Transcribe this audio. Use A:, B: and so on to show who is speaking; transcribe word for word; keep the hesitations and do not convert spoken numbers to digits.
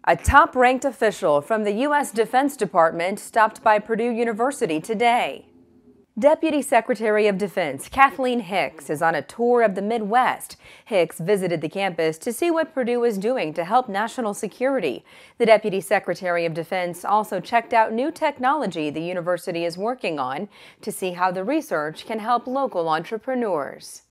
A: A top-ranked official from the U S Defense Department stopped by Purdue University today. Deputy Secretary of Defense Kathleen Hicks is on a tour of the Midwest. Hicks visited the campus to see what Purdue is doing to help national security. The Deputy Secretary of Defense also checked out new technology the university is working on to see how the research can help local entrepreneurs.